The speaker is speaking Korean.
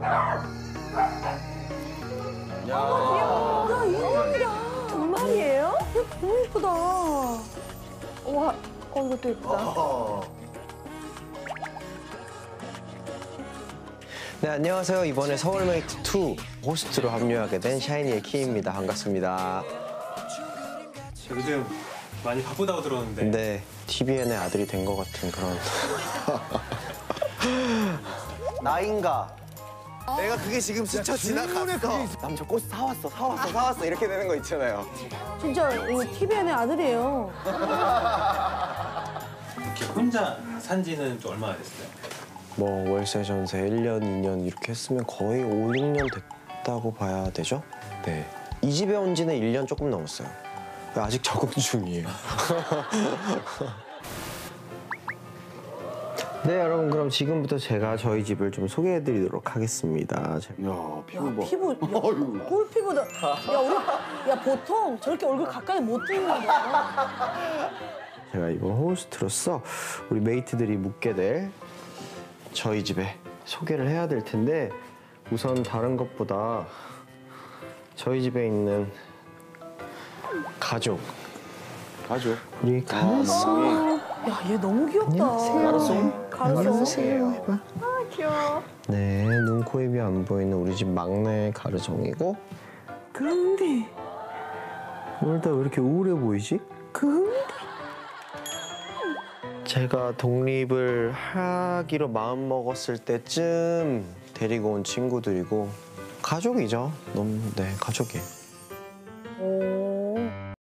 야, 인형이다. 두 마리예요? 이거 너무 예쁘다. 와, 이것도 예쁘다. 네, 안녕하세요. 이번에 서울메이트 2 호스트로 합류하게 된 샤이니의 키입니다. 반갑습니다. 요즘 많이 바쁘다고 들었는데. 네, TVN의 아들이 된 것 같은 그런. 나인가? 내가 그게 지금 스쳐 지나갔어. 남자 꽃 사왔어. 이렇게 되는 거 있잖아요. 진짜 TVN의 아들이에요. 이렇게 혼자 산 지는 좀 얼마나 됐어요? 뭐 월세 전세 1년, 2년 이렇게 했으면 거의 5, 6년 됐다고 봐야 되죠? 네. 이 집에 온 지는 1년 조금 넘었어요. 아직 적응 중이에요. 네, 여러분 그럼 지금부터 제가 저희 집을 좀 소개해드리도록 하겠습니다. 야, 피부 봐. 피부, 꿀 피부다. 야, 보통 저렇게 얼굴 가까이 못 찍는 거야. 제가 이번 호스트로서 우리 메이트들이 묵게 될 저희 집에 소개를 해야 될 텐데 우선 다른 것보다 저희 집에 있는 가족. 우리 가르송. 야, 얘 너무 귀엽다. 안녕하세요. 해봐. 아, 귀여워. 네, 눈, 코, 입이 안 보이는 우리 집 막내 가르송이고. 근데 오늘따라 왜 이렇게 우울해 보이지? 제가 독립을 하기로 마음먹었을 때쯤 데리고 온 친구들이고 가족이죠. 너무, 네, 가족이에요.